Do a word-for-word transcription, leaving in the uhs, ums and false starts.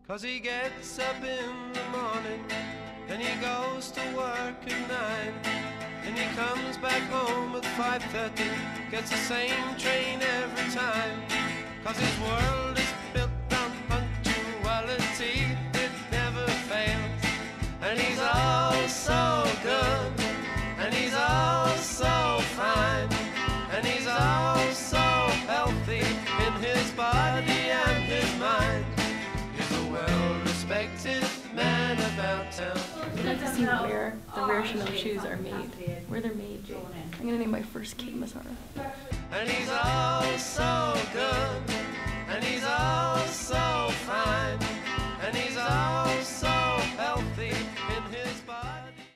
'Cause he gets up in the morning, then he goes to work at nine, and he comes back home at five thirty, gets the same train every time. 'Cause his world is built on punctuality, it never fails. And he's all so good, and he's all so fine, and he's all so healthy in his body and his mind. He's a well-respected man about town. I'd like to see where the rare Chanel shoes are made, where they're made. I'm gonna name my first kid Massaro. And he's all so good, and he's all so